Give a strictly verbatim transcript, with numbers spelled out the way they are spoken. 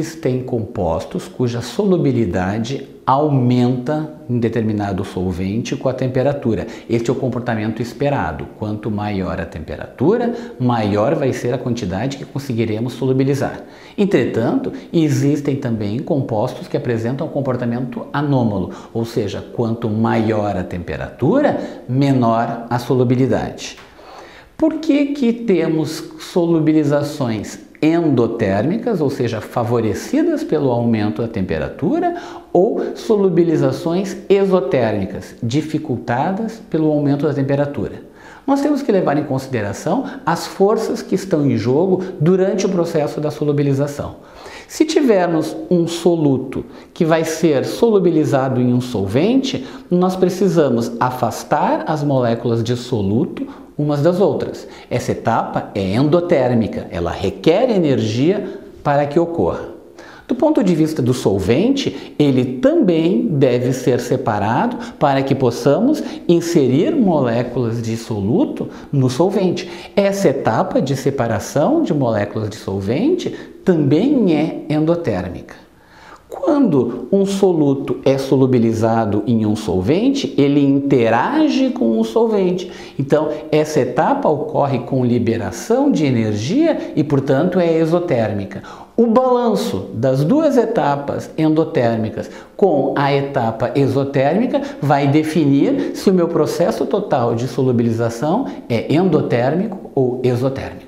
existem compostos cuja solubilidade aumenta em determinado solvente com a temperatura. Este é o comportamento esperado. Quanto maior a temperatura, maior vai ser a quantidade que conseguiremos solubilizar. Entretanto, existem também compostos que apresentam um comportamento anômalo, ou seja, quanto maior a temperatura, menor a solubilidade. Por que que temos solubilizações endotérmicas, ou seja, favorecidas pelo aumento da temperatura, ou solubilizações exotérmicas, dificultadas pelo aumento da temperatura? Nós temos que levar em consideração as forças que estão em jogo durante o processo da solubilização. Se tivermos um soluto que vai ser solubilizado em um solvente, nós precisamos afastar as moléculas de soluto umas das outras. Essa etapa é endotérmica, ela requer energia para que ocorra. Do ponto de vista do solvente, ele também deve ser separado para que possamos inserir moléculas de soluto no solvente. Essa etapa de separação de moléculas de solvente também é endotérmica. Quando um soluto é solubilizado em um solvente, ele interage com o solvente. Então, essa etapa ocorre com liberação de energia e, portanto, é exotérmica. O balanço das duas etapas endotérmicas com a etapa exotérmica vai definir se o meu processo total de solubilização é endotérmico ou exotérmico.